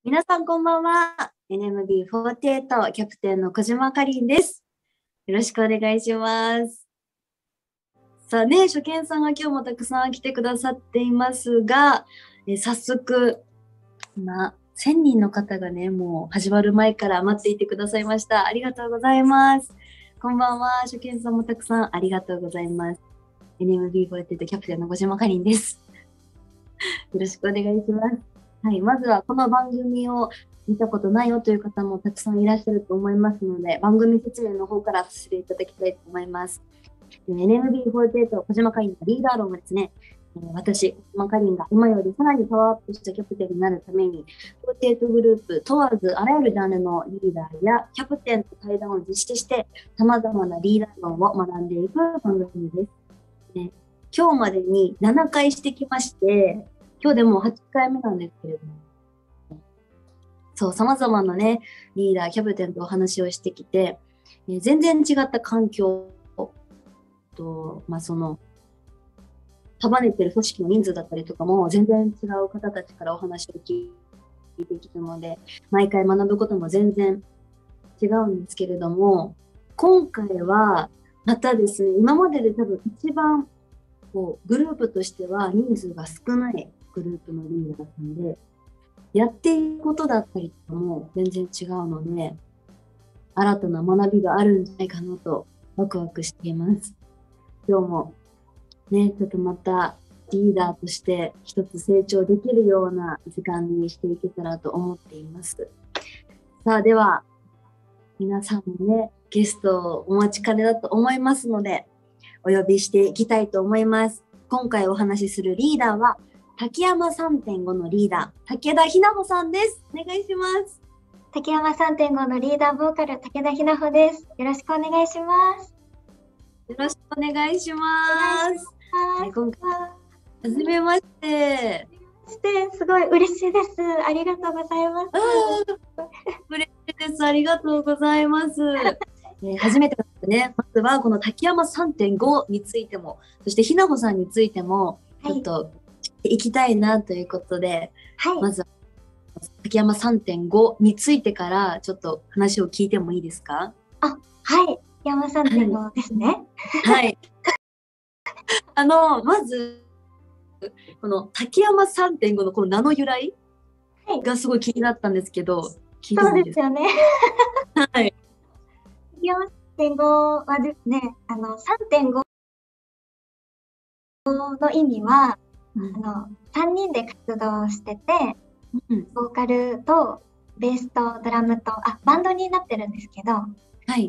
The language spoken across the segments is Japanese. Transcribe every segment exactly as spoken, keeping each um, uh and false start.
皆さんこんばんは。エヌエムビーフォーティーエイト キャプテンの小島かりんです。よろしくお願いします。さあね、初見さんが今日もたくさん来てくださっていますが、え早速、今、せんにんの方がね、もう始まる前から待っていてくださいました。ありがとうございます。こんばんは。初見さんもたくさんありがとうございます。エヌエムビーフォーティーエイト キャプテンの小島かりんです。よろしくお願いします。はい、まずはこの番組を見たことないよという方もたくさんいらっしゃると思いますので、番組説明の方からさせていただきたいと思います。エヌエムビーフォーティーエイト 小島かりんのリーダー論はですね、私、小島かりんが今よりさらにパワーアップしたキャプテンになるために、フォーティーエイトグループ問わずあらゆるジャンルのリーダーやキャプテンと対談を実施して、様々なリーダー論を学んでいく番組です。ね、今日までにななかいしてきまして、今日でもうはちかいめなんですけれども、そう、様々なね、リーダー、キャプテンとお話をしてきて、え全然違った環境と、まあその、束ねてる組織の人数だったりとかも全然違う方たちからお話を聞いてきたので、毎回学ぶことも全然違うんですけれども、今回はまたですね、今までで多分一番こうグループとしては人数が少ないグループのリーダーさんで、やっていることだったりとかも全然違うので、新たな学びがあるんじゃないかなとワクワクしています。今日もね、ちょっとまたリーダーとして一つ成長できるような時間にしていけたらと思っています。さあ、では皆さんもね、ゲストをお待ちかねだと思いますので、お呼びしていきたいと思います。今回お話しするリーダーは、滝山 さんてんご のリーダー、武田ひなほさんです。お願いします。 滝山 さんてんご のリーダーボーカル、武田ひなほです。よろしくお願いします。 よろしくお願いします。はい、今回、はじめまして。 すごい嬉しいです。ありがとうございます。 嬉しいです。ありがとうございます。えー、初めてですね、まずはこの滝山 さんてんご についても、そしてひなほさんについても、ちょっと知っていきたいなということで、はい、まずは滝山 さんてんご についてからちょっと話を聞いてもいいですか？ あ、はい。滝山 さんてんご ですね。 はい。あの、まず、この滝山 さんてんご のこの名の由来がすごい気になったんですけど、 聞いてもいいですか？そうですよね。 はい。 滝山 さんてんご はですね、あの、さんてんご の意味は、うん、あの、さんにんで活動してて、うん、ボーカルとベースとドラムと、あ、バンドになってるんですけど、 はい。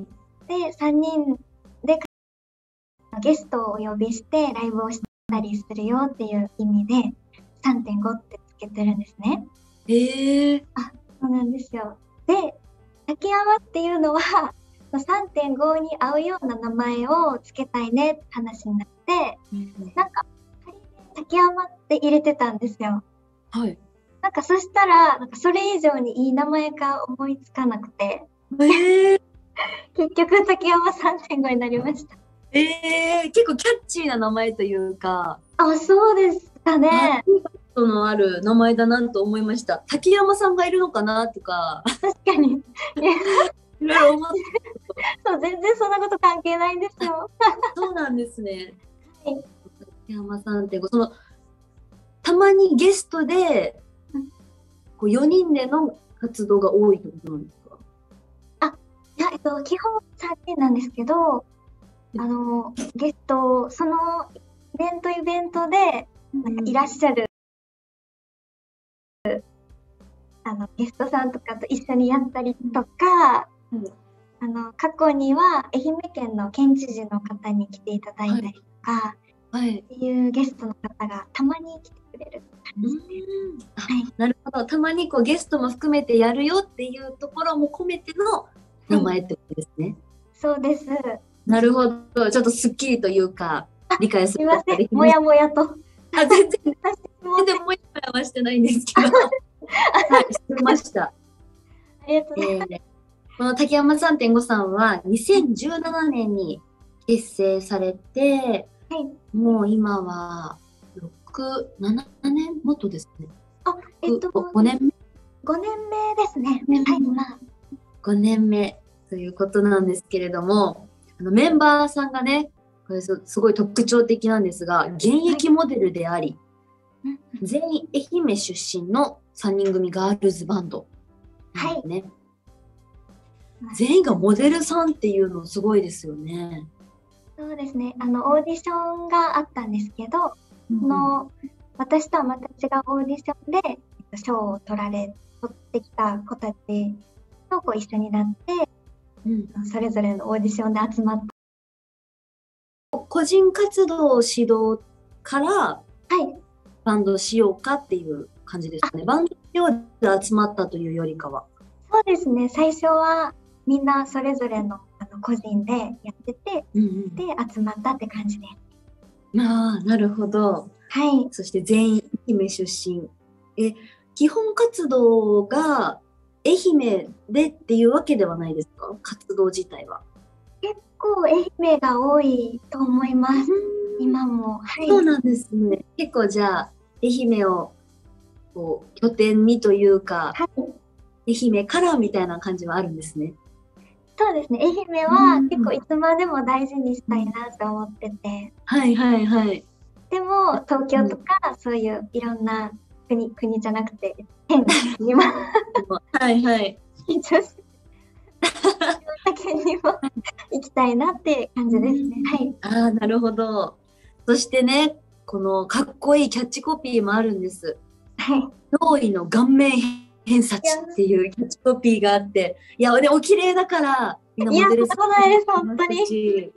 で、さんにんでゲストをお呼びしてライブをしたりするよっていう意味で さんてんご ってつけてるんですね。 へえ。 あ、そうなんですよ。で、滝山っていうのはさんてんご に合うような名前をつけたいねって話になって、うん、なんか仮に滝山って入れてたんですよ。 はい。 なんかそしたらなんかそれ以上にいい名前が思いつかなくて、 えー、 結局滝山 さんてんご になりました。 えー、結構キャッチーな名前というか、 あ、そうですかね。 インパクトのある名前だなと思いました。滝山さんがいるのかなとか。 確かに。いろいろ思ってそう、全然そんなこと関係ないんですよ。 そうなんですね。 はい。 滝山 さんてんご、そのたまにゲストで、こうよにんでの活動が多いってことなんですか？ あ、いや、えっと、基本さんにんなんですけど、あの、ゲスト、そのイベントイベントで、なんかいらっしゃる、うん、あの、ゲストさんとかと一緒にやったりとか、うん、あの、過去には愛媛県の県知事の方に来ていただいたりとか、はい、っていうゲストの方がたまに来てくれる感じで、 はい、なるほど。たまにこうゲストも含めてやるよっていうところも込めての名前ってことですね。はい、 そうです。 なるほど。ちょっとスッキリというか、理解する。 すみません。もやもやと。 あ、全然、全然もやもやはしてないんですけど。はい、してました。 ありがとうございます。 えー、この滝山 さんてんご さんはにせんじゅうななねんに結成されて、はい、もう今はろく、ななねんもっとですね。 あ、えっと、 ごねんめごねんめですね。 ねはい、まあ。 ごねんめということなんですけれども、あのメンバーさんがね、これすすごい特徴的なんですが、現役モデルであり、 うん全員愛媛出身のさんにん組ガールズバンドなんですね。全員がモデルさんっていうのすごいですよね。 そうですね。あの、オーディションがあったんですけど、その、私とはまた違うオーディションで、えっと賞を取られ、取ってきた子たちとこう一緒になって、 うん、 それぞれのオーディションで集まった。 個人活動を指導からはい。 バンドしようかっていう感じですかね。バンドしようで集まったというよりかは。 そうですね。最初はみんなそれぞれの、あの個人でやってて、 うんうん、 で、集まったって感じです。 ああ、なるほど。 はい。 そして全員愛媛出身。え、基本活動が愛媛でっていうわけではないですか？活動自体は。 結構愛媛が多いと思います。今も。はい。 そうなんですね。結構じゃあ、愛媛をこう拠点にというか、 はい。 愛媛からみたいな感じはあるんですね。 そうですね。愛媛は結構いつまでも大事にしたいなと思ってて。 はいはいはい。 でも、東京とかそういういろんな国、国じゃなくて、県にも、 はいはい。 緊張して、県にも行きたいなって感じですね。はい。 ああ、なるほど。そしてね、このかっこいいキャッチコピーもあるんです。 はい。 驚異の顔面偏差値っていうキャッチコピーがあって、いや、でお綺麗だから、みんなモデルさんいや、そうなんです、本当に。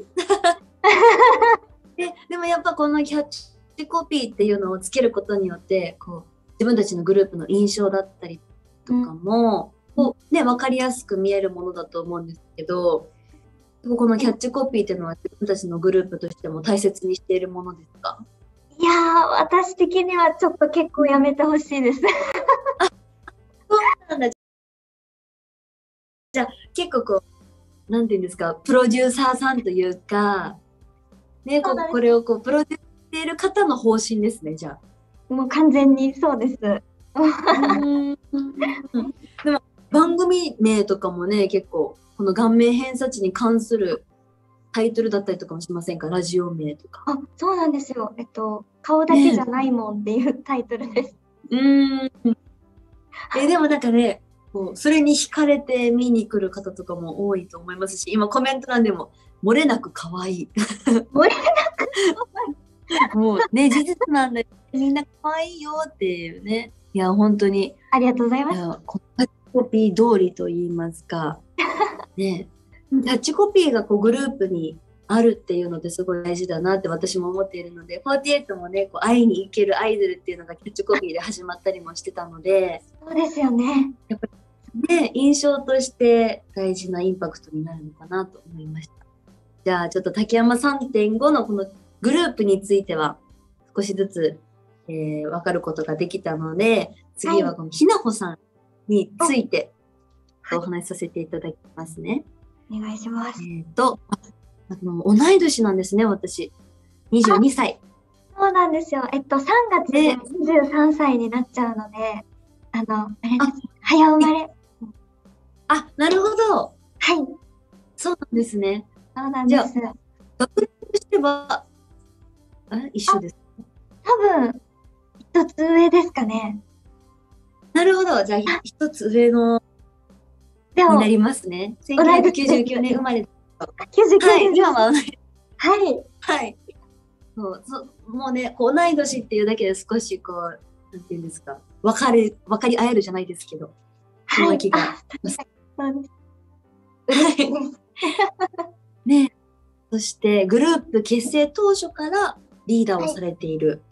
で、でもやっぱこのキャッチコピーっていうのをつけることによって、こう自分たちのグループの印象だったりとかも、うん、こうね、分かりやすく見えるものだと思うんですけど、このキャッチコピーっていうのは自分たちのグループとしても大切にしているものですか？ いやー、私的にはちょっと結構やめてほしいです。 あ、そうなんだ。じゃあ結構こう、なんていうんですか、プロデューサーさんというか、ね、ここれをこうプロデュースしている方の方針ですね、じゃあ。もう完全にそうです。 うんでも番組名とかもね、結構この顔面偏差値に関するタイトルだったりとかもしませんか？ラジオ名とか。 あ、そうなんですよ。えっと、顔だけじゃないもんっていうタイトルです。 ね、うんえでもなんかね、こうそれに惹かれて見に来る方とかも多いと思いますし、今コメント欄でも漏れなく可愛い。 漏れなく可愛い。もうね、事実なんでみんな可愛いよっていうね。いや、本当に。 ありがとうございます。 いや、このキャッチコピー通りと言いますか。ね、キャッチコピーがこうグループにあるっていうのってすごい大事だなって私も思っているので、フォーティエイトもね、こう会いに行けるアイドルっていうのがキャッチコピーで始まったりもしてたので、 そうですよね。 やっぱりね、印象として大事なインパクトになるのかなと思いました。じゃあちょっと竹山 さんてんご のこのグループについては少しずつ、えー、分かることができたので、次はこのひなほさんについてお話しさせていただきますね。 お願いします。 えっと、あの、同い年なんですね、私。にじゅうにさい。 そうなんですよ。えっと、さんがつでにじゅうさんさいになっちゃうので、あの、あれです。早生まれ。 あ、なるほど。 はい。 そうなんですね。 そうなんです。 じゃあ、学年としては、え、一緒です。 多分、一つ上ですかね。 なるほど。じゃあ、一つ上の、になりますね。せんきゅうひゃくきゅうじゅうきゅうねん生まれ。 きゅうじゅうきゅうねん。 はい、今は同い。 はい。 はい。そうそう、もうね、こう同い年っていうだけで少しこう、なんていうんですか、分かる、分かり合えるじゃないですけど、そんな気がします。 そうです。嬉しいです。 ね、そしてグループ結成当初からリーダーをされている、はい、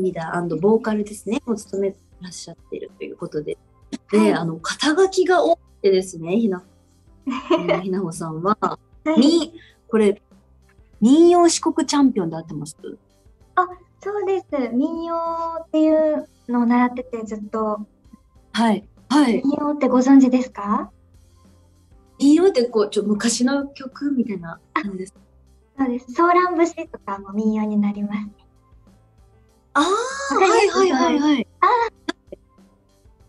リーダー&ボーカルですね、を務めらっしゃっているということで、で、はい、あの肩書きが多くてですね、ひな、ひなほさんは、はい、にこれ民謡四国チャンピオンで合ってます？ あ、そうです。民謡っていうのを習っててずっと。 はいはい。 民謡ってご存知ですか？ 民謡ってこうちょ昔の曲みたいな感じです。 そうです。ソーラン節とかも民謡になります。 ああ、はいはいはいはい。 ああ、そ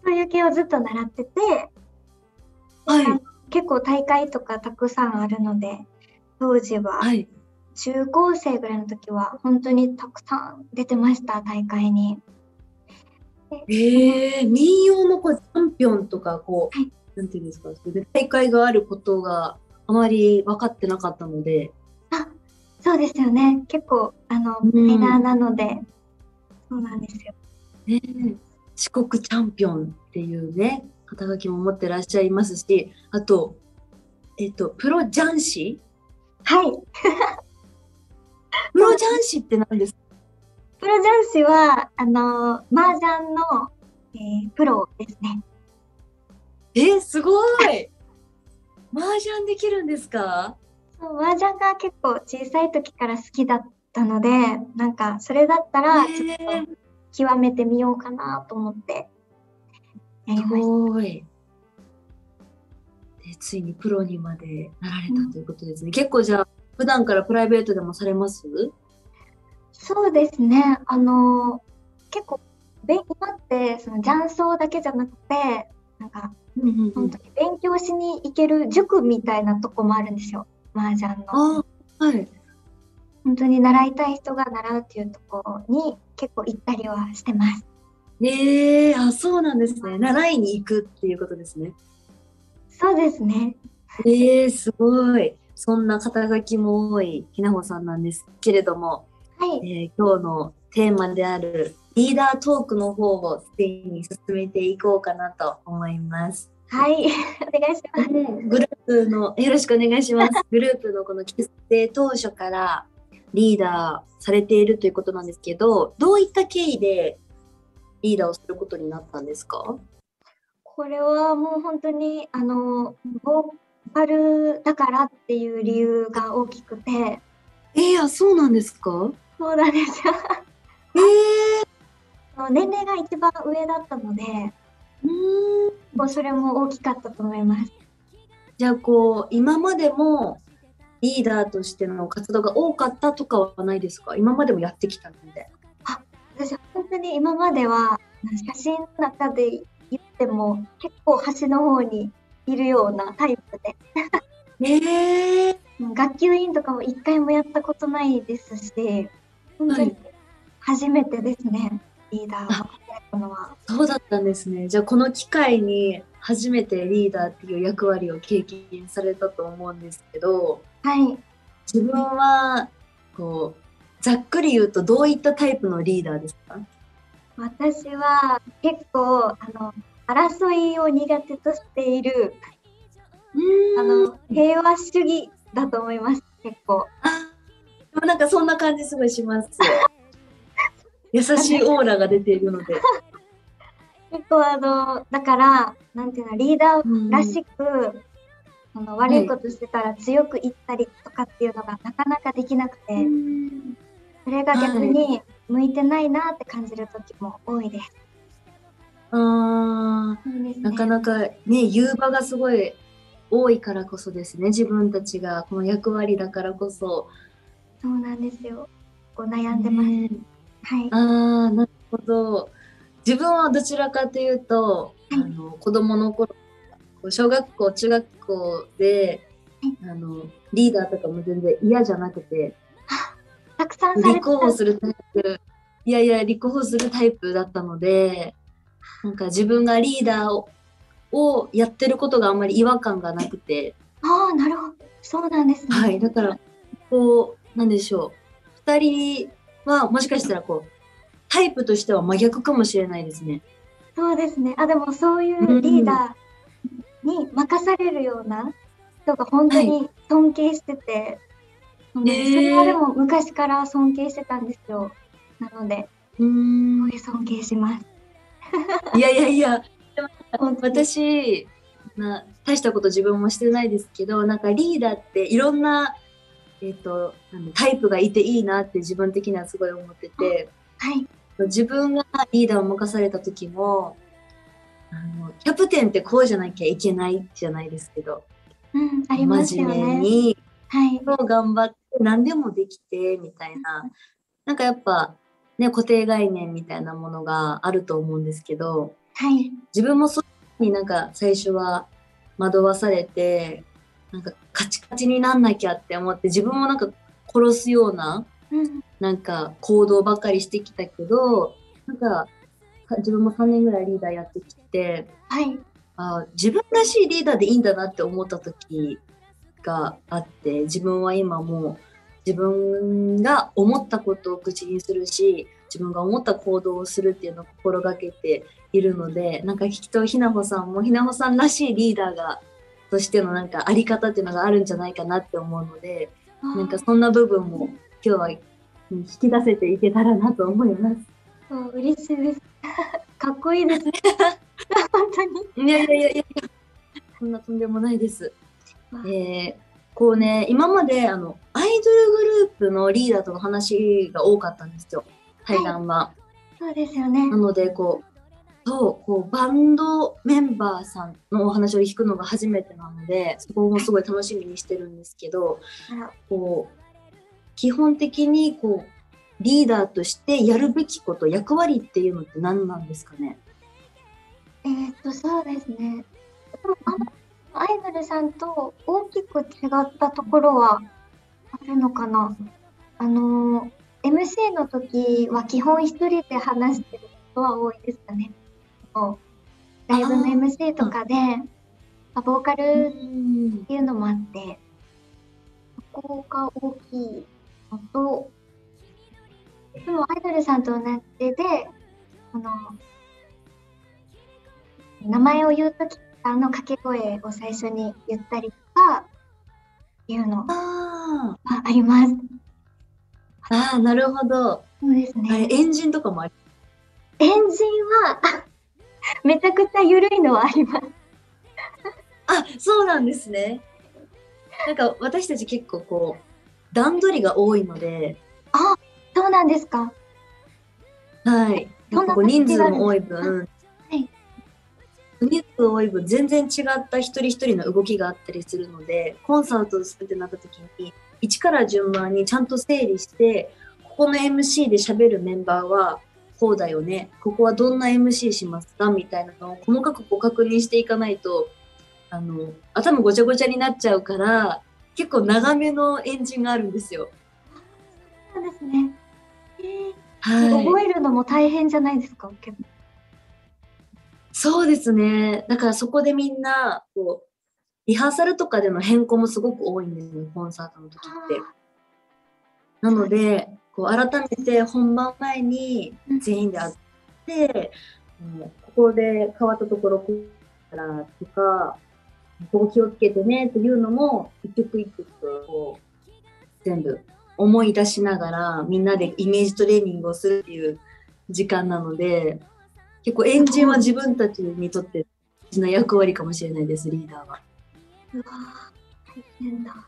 そういう系をずっと習ってて、 はい。 あの結構大会とかたくさんあるので、当時ははい。 中高生ぐらいの時は本当にたくさん出てました、大会に。でええ、民謡のこうチャンピオンとか、こはい、 う、なんていうんですか、それで大会があることがあまり分かってなかったので、 あ、そうですよね。結構、あの、 うマイナーん。 なので、そうなんですよ。 ねえ、四国チャンピオンっていうね、肩書きも持ってらっしゃいますし、あと、えっと、プロ雀士はい。 プロ雀士って何ですか？ プロ雀士は、あの、麻雀の、えープロですね。 えー、すごい麻雀できるんですか？ そう、麻雀が結構小さい時から好きだったので、なんか、それだったら、ちょっえとー、 極めてみようかなと思ってやすりました。 ごい。で、ついにプロにまでなられうん、 たということですね。結構じゃあ、普段からプライベートでもされます？ そうですね。あの、結構、べ今って、その雀荘だけじゃなくて、なんか、 うんうんうん。 本当に勉強しに行ける塾みたいなとこもあるんですよ。麻雀の。 ああ、はい。 本当に習いたい人が習うっていうところに結構行ったりはしてます。 ええ、あ、そうなんですね。習いに行くっていうことですね。 そうですね。 ええ、すごい。そんな肩書きも多いひなほさんなんですけれども、 はい。 えー今日のテーマであるリーダートークの方をすでに進めていこうかなと思います。 はい。お願いします。 グループの、よろしくお願いします。グループのこの結成当初からリーダーされているということなんですけど、どういった経緯でリーダーをすることになったんですか？ これはもう本当に、あの、ボーカルだからっていう理由が大きくて、 えー、あ、そうなんですか？ そうなんですよ。 えー、 年齢が一番上だったので、 うーん。 こうそれも大きかったと思います。 じゃあこう、今までもリーダーとしての活動が多かったとかはないですか？今までもやってきたので。 あ、私本当に今までは写真の中で言っても結構端の方にいるようなタイプで、 えー、 学級委員とかも一回もやったことないですし、本当にはい。 初めてですね、リーダーをやあ、 ったのは。 そうだったんですね。じゃあこの機会に初めてリーダーっていう役割を経験されたと思うんですけど、 はい。 自分はこうざっくり言うとどういったタイプのリーダーですか？ 私は結構、あの、争いを苦手としている、 うーん。 あの、平和主義だと思います、結構。 あ、でもなんかそんな感じすごいします。優しいオーラが出ているので。 結構あの、だから、なんていうの、リーダーらうんしく、あの悪はい。 いことしてたら強く言ったりとかっていうのがなかなかできなくうて、 んそれが逆はい。 に向いてないなって感じる時も多いです。 あー、 そうですなかね。 なかね、言う場がすごい多いからこそですね。自分たちがこの役割だからこそ。 そうなんですよ。こう悩んでます。 ねえ、 はい。 ああ、なるほど。自分はどちらかというと、 はい。 あの、子供の頃、小学校、中学校で、 はい。 あの、リーダーとかも全然嫌じゃなくて、 あ、たくさんされ立候てたんです。 補するタイプ、いやいや、立候補するタイプだったので、なんか自分がリーダーを、をやってることがあんまり違和感がなくて、 ああ、なるほど。そうなんですね。 はい、だから、こう、なんでしょう。二人はもしかしたらこう、タイプとしては真逆かもしれないですね。 そうですね。あ、でもそういううリーん。 ダーに任されるような人が本当はい。 に尊敬してて、そうなんです。それはでえー、 も昔から尊敬してたんですよ。なので、 うーん。 すごい尊敬します。 いやいやいや、でも本当に。 私、な、大したこと自分もしてないですけど、なんかリーダーっていろんな、えっと、なんだタイプがいていいなって自分的にはすごい思ってて、 はい。 自分がリーダーを任された時も、あの、キャプテンってこうじゃなきゃいけないじゃないですけど、 うん、あります真面目よね。 に、 はい。 頑張って何でもできて、みたいな、なんかやっぱ、ね、固定概念みたいなものがあると思うんですけど、 はい。 自分もそういうふうになんか最初は惑わされて、なんかカチカチになんなきゃって思って、自分もなんか殺すような、 うん。 なんか行動ばっかりしてきたけど、なんか自分もさんねんぐらいリーダーやってきて、 はい。 あ、自分らしいリーダーでいいんだなって思った時があって、自分は今もう自分が思ったことを口にするし、自分が思った行動をするっていうのを心がけているので、なんかきっとひなほさんもひなほさんらしいリーダーがとしてのなんかあり方っていうのがあるんじゃないかなって思うので、なんかそんな部分も今日は引き出せていけたらなと思います。 そう、嬉しいです。かっこいいですね。本当に。 いやいやいやいや、そんなとんでもないです。えー、こうね、今まであのアイドルグループのリーダーとの話が多かったんですよ、対談は。はい、 そうですよね。 なのでこう、そうこうバンドメンバーさんのお話を聞くのが初めてなので、そこもすごい楽しみにしてるんですけど、こう基本的にこうリーダーとしてやるべきこと、役割っていうのって何なんですかね？ えー、っと、そうですね。アイドルさんと大きく違ったところはあるのかな。あの、エムシー の時は基本一人で話してることは多いですかね。ライブの エムシー とかで、ボーカルっていうのもあって、そこが大きいのと、でもアイドルさんと同じで、あの、名前を言うときあの掛け声を最初に言ったりとかっていうのああります。 ああ、なるほど。 そうですね。 あれ、エンジンとかもありエンジンはめちゃくちゃ緩いのはあります。 あ、そうなんですね。なんか私たち結構こう段取りが多いので、 あ、そうなんですか。 はい。なんかこう人数も多い分、 はい、 人数多い分全然違った一人一人の動きがあったりするので、コンサートをするってなった時に一から順番にちゃんと整理して、ここの エムシー で喋るメンバーはこうだよね、ここはどんな エムシー しますかみたいなのを細かくこう確認していかないと、あの頭ごちゃごちゃになっちゃうから、結構長めのエンジンがあるんですよ。 そうですね。えーはい、 覚えるのも大変じゃないですか、結構。 そうですね。だからそこでみんなこうリハーサルとかでの変更もすごく多いんですよ、コンサートの時って。なのでこう改めて本番前に全員で会って、うん、ここで変わったところからとか、ここ気をつけてねっていうのも一曲一曲こう全部思い出しながらみんなでイメージトレーニングをするっていう時間なので、結構エンジンは自分たちにとって大事な役割かもしれないです、リーダーは。 うわ大変だ。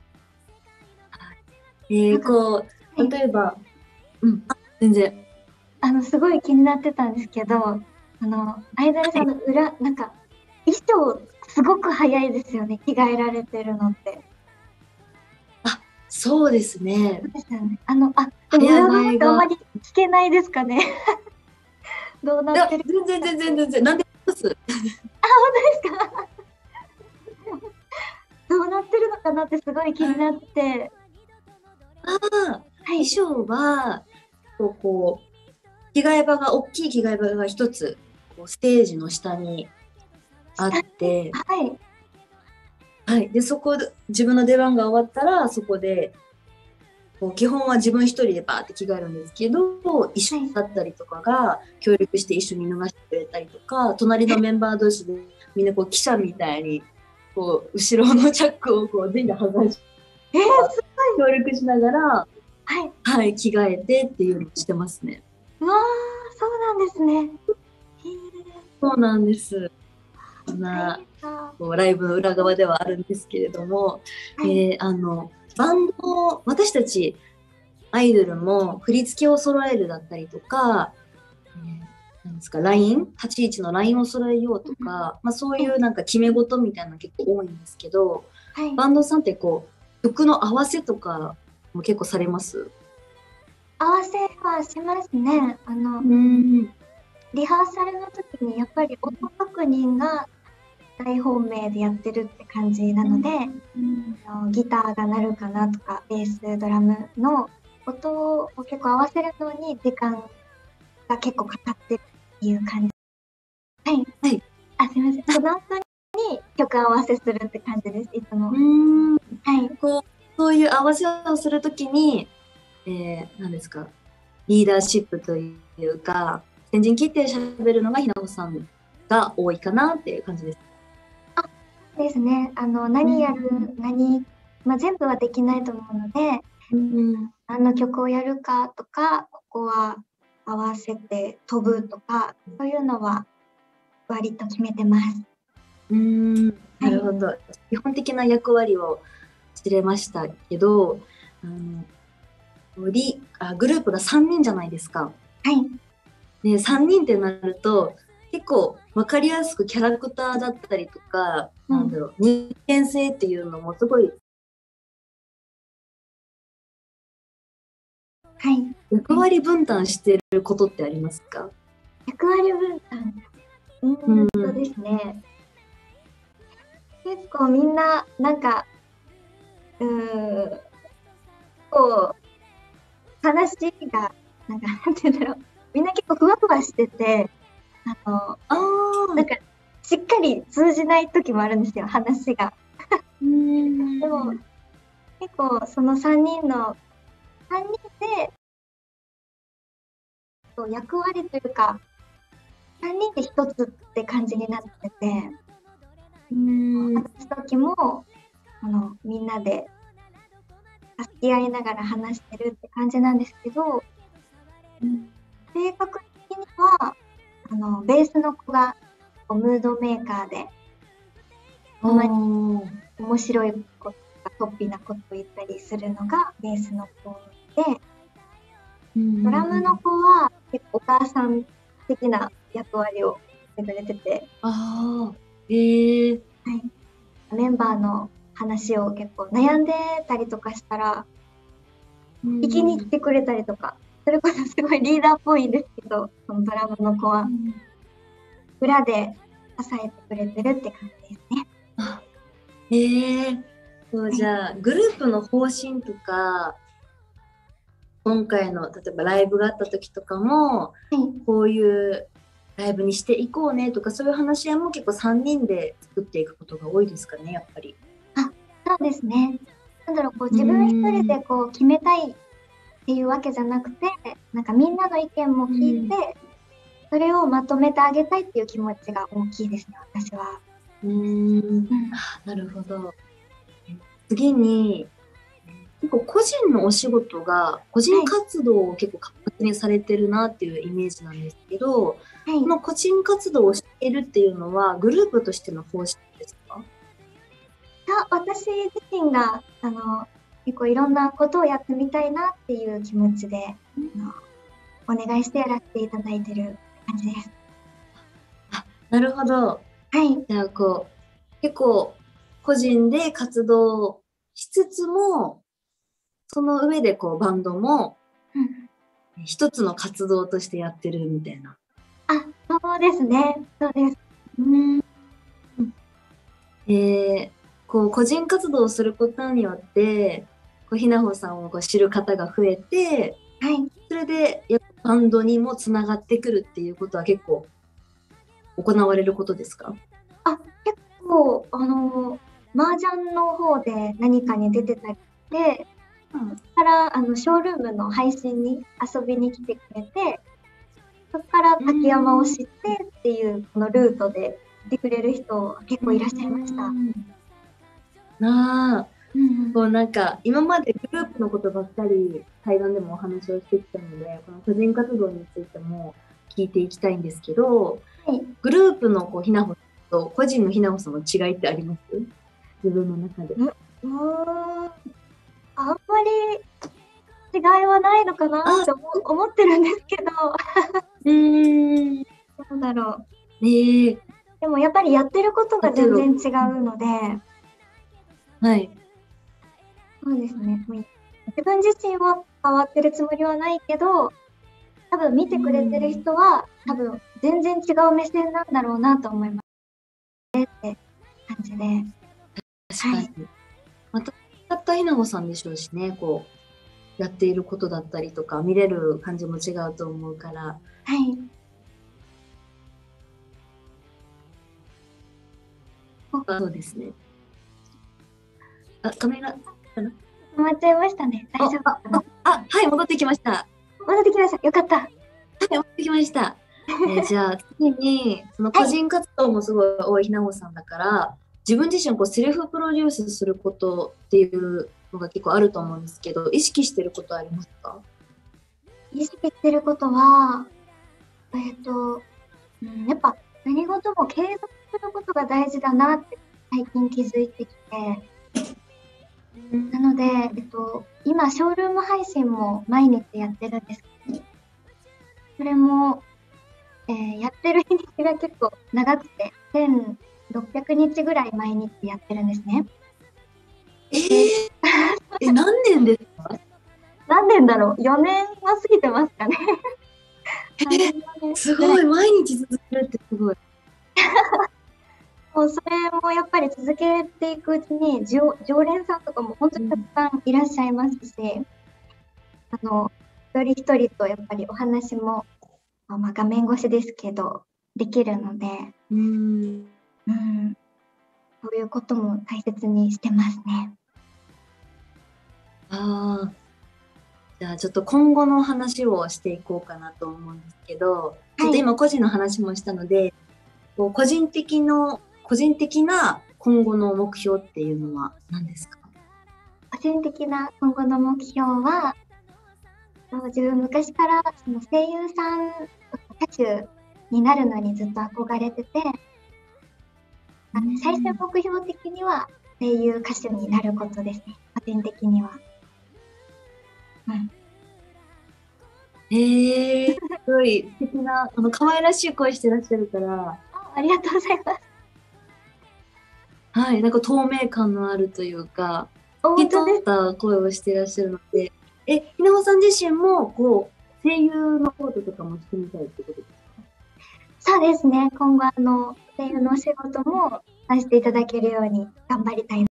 えー、こう例えば、うん、あ、全然。 あのすごい気になってたんですけど、あのアイドルさんの裏、はい、なんか衣装すごく早いですよね、着替えられてるのって。 あ、そうですね。 そうですよね。あの、あ、でも裏側ってあんまり聞けないですかね。どうなってる？ 全然全然全然。なんでます？あ、 本当ですか？どうなってるのかなってすごい気になって。 ああ、はい、衣装はこうこう着替え場が大きい着替え場が一つこうステージの下にあって、 はい、 はい、でそこで自分の出番が終わったらそこでこう基本は自分一人でバーって着替えるんですけど、衣装だったりとかが協力して一緒に脱がしてくれたりとか、隣のメンバー同士でみんなこう記者みたいにこう後ろのチャックをこう全部剥がして、 えー、すごい協力しながら、 はい、 はい、着替えてっていうのをしてますね。 うわー、そうなんですね。 そうなんです。そんなこうライブの裏側ではあるんですけれども、はい、えー、あのバンド、私たちアイドルも振り付けを揃えるだったりとか、えー、なんですか、ライン、立ち位置のラインを揃えようとか、まあ、そういうなんか決め事みたいなの結構多いんですけど、はい、バンドさんってこう曲の合わせとかも結構されます？ 合わせはしますね。あの、 うん、 リハーサルの時にやっぱり音確認が大本命でやってるって感じなので、 うん、 あのギターが鳴るかなとか、ベース、ドラムの音を結構合わせるのに時間が結構かかってるっていう感じ。はい。 はい。 あ、すみません。その後に曲合わせするって感じです、いつも。 うーん。 はい。 こう、そういう合わせをするときに、えー、何ですか、リーダーシップというか、先陣切って喋るのがひなこさんが多いかなっていう感じです。 ですね。あの、何やる、何、まあ、全部はできないと思うので、 うん、 何の曲をやるかとか、ここは合わせて飛ぶとか、そういうのは割と決めてます。 うーん、なるほど。はい、基本的な役割を知れましたけど、あのリあグループがさんにんじゃないですか。 はい。 で、さんにんってなると、結構分かりやすくキャラクターだったりとか、うん、なんだろう、人間性っていうのもすごい、 はい、 役割分担してることってありますか？ 役割分担、うんとですね、結構みんななんかうーんこう話がなんかなんていうんだろう、みんな結構ふわふわしてて、あのあなんかしっかり通じない時もあるんですよ、話が。うんでも結構そのさんにんのさんにんで役割というかさんにんで一つって感じになってて、うん、話す時もあのみんなで助け合いながら話してるって感じなんですけど、うん、性格的にはあのベースの子がムードメーカーで、たまに面白いこととか、とっぴなことを言ったりするのがベースの子で、ドラムの子は結構お母さん的な役割をしてくれてて、 ああ、へえ、はい、 メンバーの話を結構悩んでたりとかしたら、聞きに来てくれたりとか、それこそすごいリーダーっぽいんですけど、そのドラムの子は、裏で支えてくれてるって感じですね。 あ、へえ、そう、じゃあ、グループの方針とか、今回の例えばライブがあった時とかも、はい、こういうライブにしていこうねとか、そういう話し合いも結構さんにんで作っていくことが多いですかね、やっぱり。 あ、そうですね。なんだろう、こう自分一人でこう決めたいっていうわけじゃなくて、なんかみんなの意見も聞いて、それをまとめてあげたいっていう気持ちが大きいですね、私は。 うーん、なるほど。次に、結構個人のお仕事が、個人活動を結構活発にされてるなっていうイメージなんですけど、はい、この個人活動をしているっていうのは、グループとしての方針ですか？ 私自身があの結構いろんなことをやってみたいなっていう気持ちで、うん、あのお願いしてやらせていただいてる感じです。 あ、なるほど。 はい。 じゃあこう結構個人で活動しつつも、その上でこうバンドも一つの活動としてやってるみたいな。 あ、そうですね。そうです。うん。 えー、こう個人活動をすることによってこうひなほさんをこう知る方が増えて、はい、それでやっぱバンドにもつながってくるっていうことは結構行われることですか？ あ、結構あの麻雀の方で何かに出てたりで、うん、からあのショールームの配信に遊びに来てくれて、そこから竹山を知ってっていうこのルートで来てくれる人結構いらっしゃいました。 なあ、うんうん、こうなんか今までグループのことばっかり対談でもお話をしてきたので、この個人活動についても聞いていきたいんですけど、はい、グループのこうひなほさんと個人のひなほさんの違いってあります？自分の中で。 うん、あんまり違いはないのかなって思ってるんですけど。うーん。どうだろう。えー、でもやっぱりやってることが全然違うので。 はい。 そうですね。自分自身は変わってるつもりはないけど、 多分見てくれてる人は、多分全然違う目線なんだろうなと思いますねって感じで。 確かに。はい、また、たったひなごさんでしょうしね、こう、やっていることだったりとか、見れる感じも違うと思うから。 はい。 そうですね。あ、画面が、 止まっちゃいましたね。大丈夫かな。 あ、はい、戻ってきました。 戻ってきました。よかった。はい、 戻ってきました。えー、じゃあ、次に、その個人活動もすごい多いひなごさんだから、はい、自分自身こうセルフプロデュースすることっていうのが結構あると思うんですけど、意識してることありますか？ 意識してることは、えっと、うん、やっぱ何事も継続することが大事だなって最近気づいてきて、なので、えっと、今、ショールーム配信も毎日やってるんですけど、それも、えー、やってる日にちが結構長くて、せんろっぴゃくにちぐらい毎日やってるんですね。 えー、え、何年ですか？ 何年だろう ?よねんは過ぎてますかね。 えー、すごい、毎日続けるってすごい。 もうそれもやっぱり続けていくうちに常、常連さんとかも本当にたくさんいらっしゃいますし、うん、あの、一人一人とやっぱりお話も、まあ、画面越しですけど、できるので、 うん、 うん、そういうことも大切にしてますね。 ああ、じゃあちょっと今後の話をしていこうかなと思うんですけど、ちょっと今個人の話もしたので、はい、こう個人的の個人的な今後の目標っていうのは何ですか？ 個人的な今後の目標は、自分昔からその声優さん、歌手になるのにずっと憧れてて、うん、最終目標的には声優歌手になることですね、個人的には。うん、 へえー、すごい素敵な、あの可愛らしい声してらっしゃるから。 ありがとうございます。 はい、なんか透明感のあるというか、透き通った声をしてらっしゃるので、え、ひなごさん自身もこう声優のこととかもしてみたいってことですか？ そうですね。今後あの声優のお仕事もさせていただけるように頑張りたい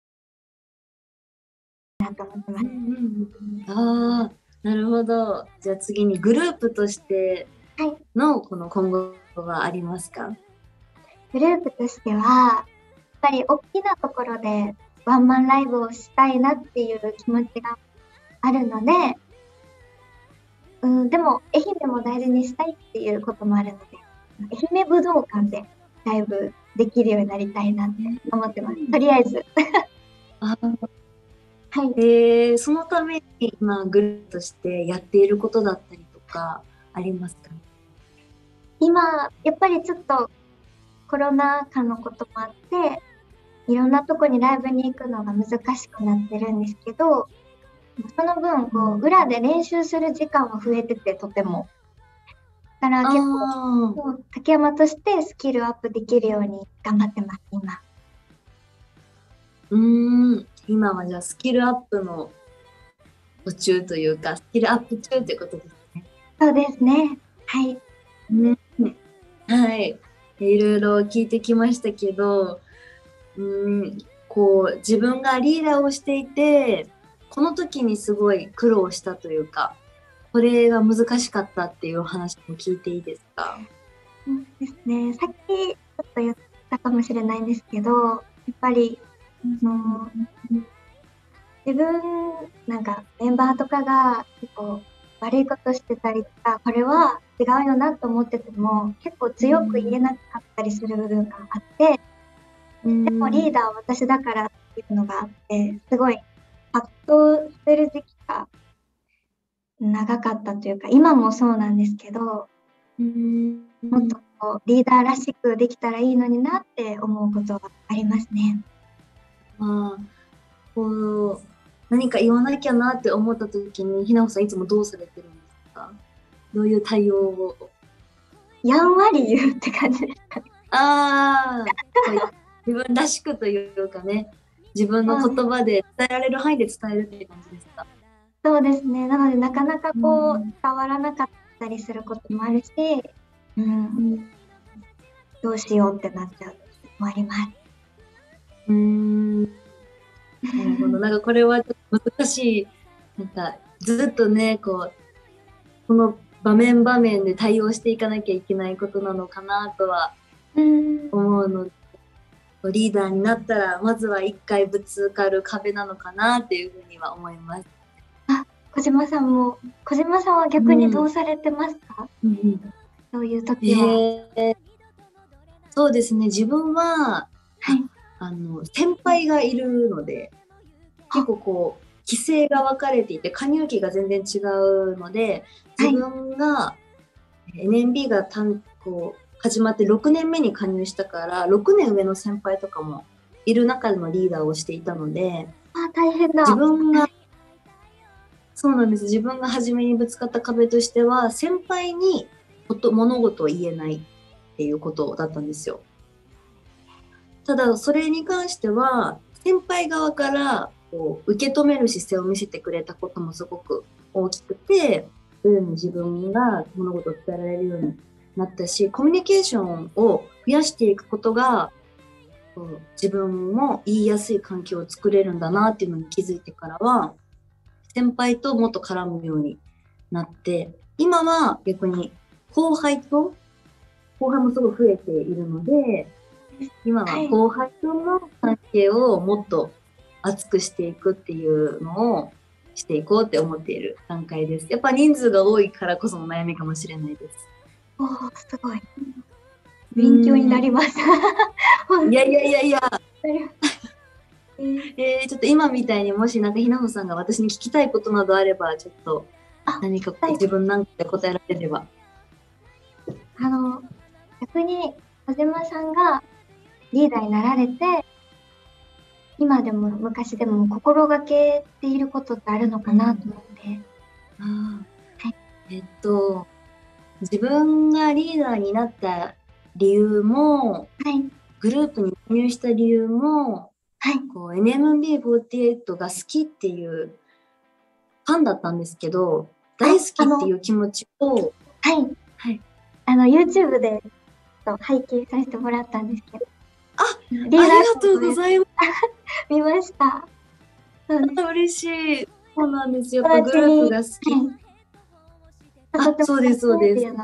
なと思ってます。うんうん、ああ、なるほど。じゃあ次にグループとしてのこの今後はありますか？ グループとしては、やっぱり大きなところでワンマンライブをしたいなっていう気持ちがあるので、うん、でも愛媛も大事にしたいっていうこともあるので、愛媛武道館でライブできるようになりたいなって思ってます。とりあえず。 あ、はい。えー、そのために今グループとしてやっていることだったりとかありますか？ 今やっぱりちょっとコロナ禍のこともあっていろんなとこにライブに行くのが難しくなってるんですけど、その分こう裏で練習する時間は増えてて、とてもだから結構竹山としてスキルアップできるように頑張ってます今。 うーん、今はじゃあスキルアップの途中というかスキルアップ中ということですね。 そうですね。はい。 ね、はい。いろいろ聞いてきましたけど、うん、こう自分がリーダーをしていてこの時にすごい苦労したというかこれが難しかったっていう話も聞いていいですか？ そうですね、さっきちょっと言ったかもしれないんですけど、やっぱりあの自分なんかメンバーとかが結構悪いことしてたりとかこれは違うよなと思ってても結構強く言えなかったりする部分があって、でもリーダーは私だからっていうのがあって、すごい葛藤してる時期が長かったというか、今もそうなんですけど、うん、もっとこうリーダーらしくできたらいいのになって思うことはありますね。 ああ、こう何か言わなきゃなって思った時にひなごさんいつもどうされてるんですか？どういう対応を？ やんわり言うって感じですかね。 ああ、自分らしくというかね、自分の言葉で伝えられる範囲で伝えるって感じですか？ そうですね。なのでなかなかこう、うん、伝わらなかったりすることもあるし、うん、どうしようってなっちゃう時もあります。 うーん。なるほど。なんかこれはちょっと難しい。なんかずっとね、こう、この場面場面で対応していかなきゃいけないことなのかなとは思うので、リーダーになったら、まずは一回ぶつかる壁なのかなっていうふうには思います。 あ、小島さんも、小島さんは逆にどうされてますか？ うんうん、 そういう時は。 えー、そうですね、自分は、 はい、 あの、先輩がいるので、結構こう、規制が分かれていて、加入期が全然違うので、自分が エヌエムビー が単こう始まってろくねんめに加入したから、ろくねん上の先輩とかもいる中でのリーダーをしていたので、 あ、大変だ。 自分が、そうなんです。自分が初めにぶつかった壁としては、先輩に物事を言えないっていうことだったんですよ。ただ、それに関しては、先輩側からこう受け止める姿勢を見せてくれたこともすごく大きくて、そういうふうに自分が物事を伝えられるようになったし、コミュニケーションを増やしていくことが、こう自分も言いやすい環境を作れるんだなっていうのに気づいてからは、先輩ともっと絡むようになって、今は逆に後輩と、後輩もすごい増えているので、今は後輩との関係をもっと厚くしていくっていうのをしていこうって思っている段階です。やっぱ人数が多いからこその悩みかもしれないです。 おー、すごい。勉強になります。 いやいやいやいや。 えー、 えー、ちょっと今みたいにもしなんかひなほさんが私に聞きたいことなどあれば、ちょっと何か自分なんかで答えられれば。 あの、逆に小島さんがリーダーになられて、今でも昔でも心がけていることってあるのかなと思って。 あ、はい、えっと、自分がリーダーになった理由も、はい、グループに加入した理由も、はい、こう エヌエムビーフォーティーエイト が好きっていうファンだったんですけど、大好きっていう気持ちを、はい、 はい、あの YouTube で拝見させてもらったんですけど、 あ、ありがとうございます。 見ました。 嬉しい。そうなんですよ。やっぱグループが好き。はい、あ、そうです、そうです。はい。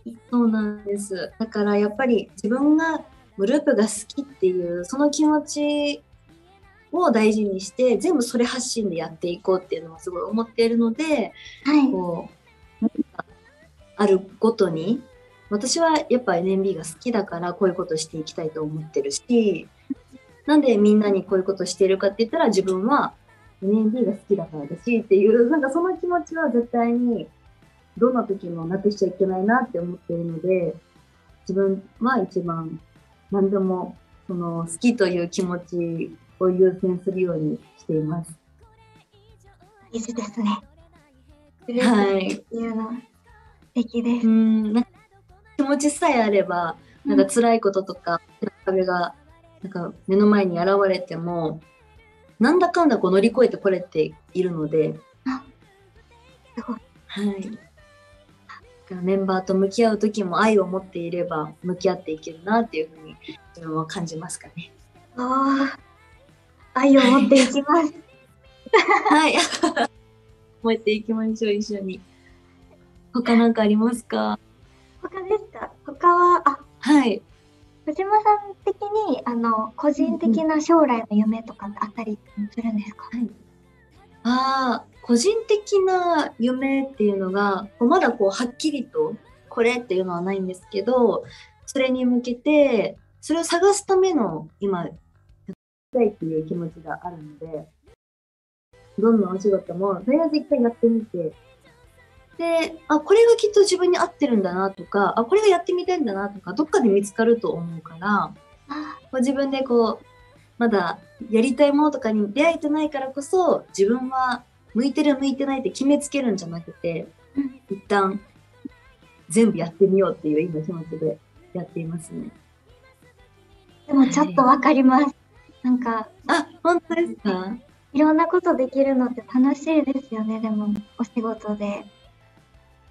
そうなんです。だからやっぱり自分がグループが好きっていうその気持ちを大事にして全部それ発信でやっていこうっていうのはすごい思っているので、はい、こうあるごとに私はやっぱ エヌエムビー が好きだからこういうことしていきたいと思ってるし、なんでみんなにこういうことしてるかって言ったら自分は エヌエムビー が好きだからだしっていう、なんかその気持ちは絶対にどんな時もなくしちゃいけないなって思っているので、自分は一番何でもその好きという気持ちを優先するようにしています。 大事ですね。 はい。 いうの素敵です。 うん、なんか気持ちさえあれば、なんか辛いこととか、壁がなんか目の前に現れても、なんだかんだこう乗り越えてこれているので、 あ、すごい。 はい。メンバーと向き合う時も愛を持っていれば向き合っていけるなっていうふうに自分は感じますかね。 ああ、愛を持っていきます。 はい。持っていきましょう、一緒に。他なんかありますか？ 他ですか？他は、あ、 はい。 小島さん的に、あの、個人的な将来の夢とかってあったりするんですか？ はい。ああ、個人的な夢っていうのが、まだこう、はっきりとこれっていうのはないんですけど、それに向けて、それを探すための今、やりたいっていう気持ちがあるので、どんなお仕事も、とりあえず一回やってみて、で、あ、これがきっと自分に合ってるんだなとか、あ、これがやってみたいんだなとか、どっかで見つかると思うから、こう自分でこう、まだやりたいものとかに出会えてないからこそ、自分は向いてる向いてないって決めつけるんじゃなくて、うん、一旦全部やってみようっていう今気持ちでやっていますね。 でもちょっとわかります。はい、なんか、 あ、本当ですか？ いろんなことできるのって楽しいですよね、でも、お仕事で。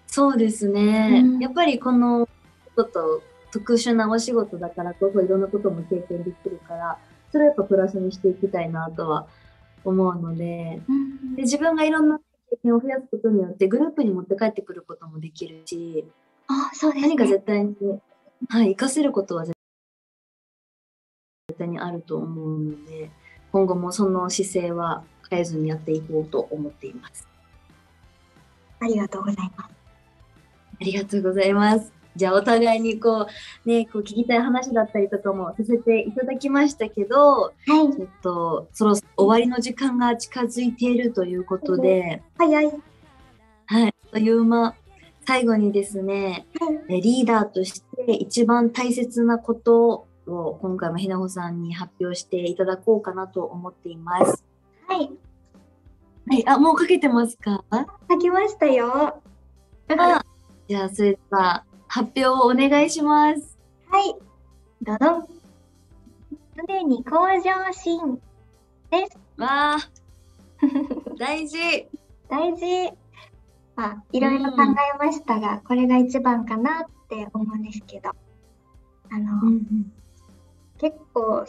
そうですね。 うんやっぱりこのちょっと特殊なお仕事だからこそいろんなことも経験できるから、それをやっぱプラスにしていきたいなとは思うので、 うんで自分がいろんな経験を増やすことによってグループに持って帰ってくることもできるし、 あ、そうです何かね。 絶対に、はい、活かせることは絶対にあると思うので、今後もその姿勢は変えずにやっていこうと思っています。 ありがとうございます。 ありがとうございます。じゃあお互いにこうね、こう聞きたい話だったりとかもさせていただきましたけど、 はい。 ちょっとそろそろ終わりの時間が近づいているということで、 早い。 はい、あっという間、最後にですね、えリーダーとして一番大切なことを今回もひなほさんに発表していただこうかなと思っています。 はい。 はい、あ、もうかけてますか？ 書きましたよ。 あ、じゃあそれでは発表をお願いします。 はい。どどん。常に向上心です。 わあ、大事。 大事。まあ、いろいろ考えましたが、これが一番かなって思うんですけど、あの、 うんうん、 結構、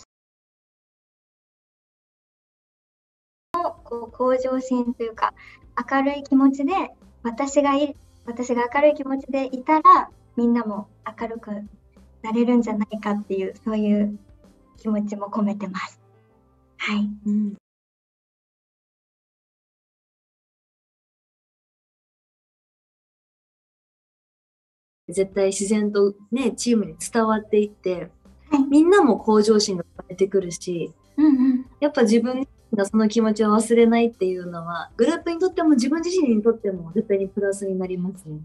こう向上心というか、明るい気持ちで、私がい、私が明るい気持ちでいたら、みんなも明るくなれるんじゃないかっていう、そういう気持ちも込めてます。はい。 うん、絶対自然とね、チームに伝わっていって、 はい、 みんなも向上心が生まれてくるし、 うんうん、 やっぱ自分がその気持ちを忘れないっていうのは、グループにとっても自分自身にとっても絶対にプラスになりますね。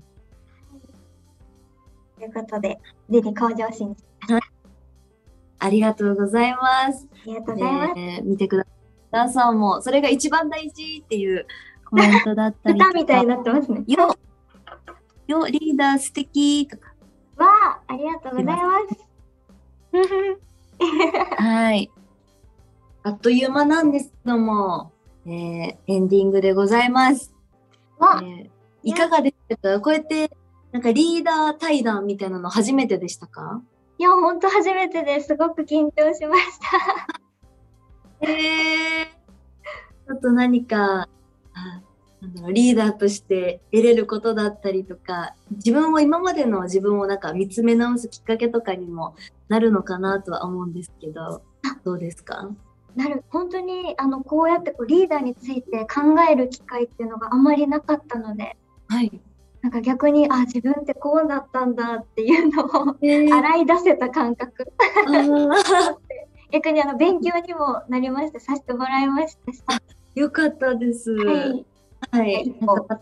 ということで、ぜひ向上心。 ありがとうございます。 ありがとうございます。 えー、見てください。皆さんもそれが一番大事っていうコメントだったりとか。 歌みたいになってますね。 よ、よ、リーダー素敵とか。 わあ、ありがとうございます。 はい。あっという間なんですけども、えー、エンディングでございます。 わ、 えー、いかがでしたか？こうやってなんかリーダー対談みたいなの初めてでしたか？ いや、ほんと初めてですごく緊張しました。 えー、ちょっと何か、あ、なんだろう、リーダーとして得れることだったりとか、自分を今までの自分をなんか見つめ直すきっかけとかにもなるのかなとは思うんですけど、どうですか？ なる、本当にあのこうやってこうリーダーについて考える機会っていうのがあまりなかったので、 はい。 なんか逆に、あ、自分ってこうだったんだっていうのをえー、 洗い出せた感覚。 あー逆にあの勉強にもなりました、させてもらいましたし。 よかったです。 はい。 はい。 一歩、はい。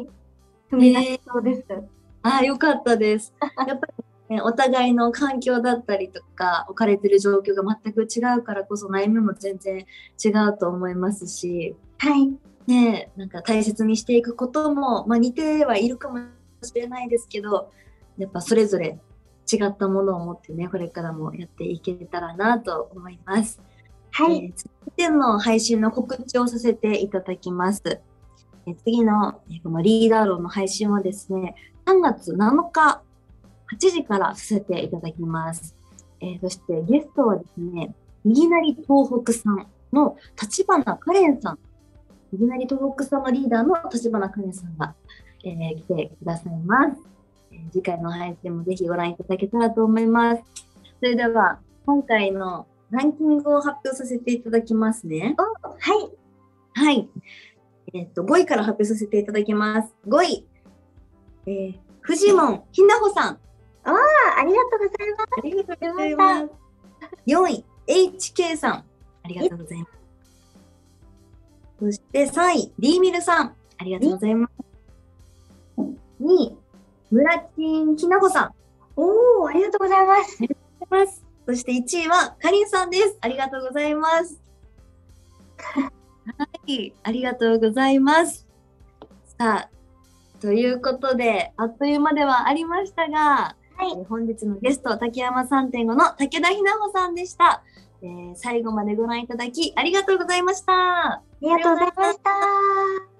踏み出せそうです。えー、 ああ、よかったです。やっぱり、ね、お互いの環境だったりとか、置かれてる状況が全く違うからこそ悩みも全然違うと思いますし、 はい。 ね、なんか大切にしていくことも、まあ、似てはいるかもしれないですけど、やっぱそれぞれ違ったものを持ってね、これからもやっていけたらなと思います。 はい。 えー、続いての配信の告知をさせていただきます。えー、次のこのリーダー論の配信はですね、さんがつなのかはちじからさせていただきます。えー、そしてゲストはですね、いぎなり東北さんの立花カレンさん、いぎなり東北さんのリーダーの立花カレンさんが、えー、来てくださいます。えー、次回の配信もぜひご覧いただけたらと思います。それでは今回のランキングを発表させていただきますね。 はい。 はい。えっと、ごいから発表させていただきます。ごい。えー、フジモンひなほさん。 ああ、ありがとうございます。 ありがとうございます。よんい、エイチケー さん。ありがとうございます。そしてさんい、リーミルさん。ありがとうございます。にい、ムラチンひなほさん。 おー、ありがとうございます。 ありがとうございます。そしていちいはかりんさんです。ありがとうございます。はい、ありがとうございます。さあ、ということで、あっという間ではありましたが、はい、えー、本日のゲスト、竹山 さんてんご の武田ひなほさんでした。えー、最後までご覧いただきありがとうございました。 ありがとうございました。